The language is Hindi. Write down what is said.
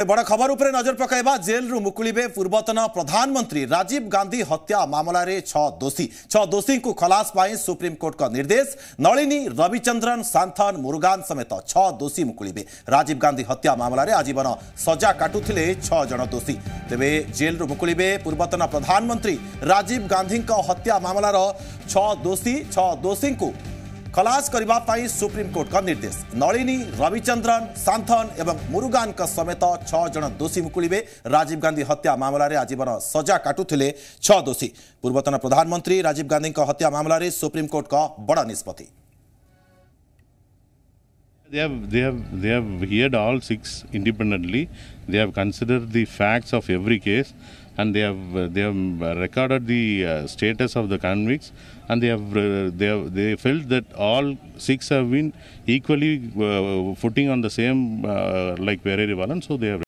बड़ खबर उपरे नजर पकाइबा जेल रु मुकुलिबे पूर्वतन प्रधानमंत्री राजीव गांधी हत्या मामला रे 6 दोषी को खलास पाई सुप्रीम कोर्ट का निर्देश। नलिनी रविचंद्रन सांथन मुरुगान समेत 6 दोषी मुकुलिबे। राजीव गांधी हत्या मामला रे आजीवन सजा काटुथिले 6 जन दोषी। तेबे जेल रु मुकुलिबे पूर्वतन प्रधानमंत्री राजीव गांधी का हत्या मामला रो 6 दोषी को खलास करबा पाई सुप्रीम कोर्ट का निर्देश। नलिनी रविचंद्रन सांथन एवं मुरुगान का समेत 6 जन दोषी मुकुलिबे। राजीव गांधी हत्या मामला रे आजीवन सजा काटुथिले 6 दोषी। पूर्वतन प्रधानमंत्री राजीव गांधी का हत्या मामला रे सुप्रीम कोर्ट का बड़ा निष्पत्ति। They have heard all 6 independently. They have considered the facts of every case, and they have recorded the status of the convicts, and they felt that all 6 have been equally footing on the same like very relevant. So they have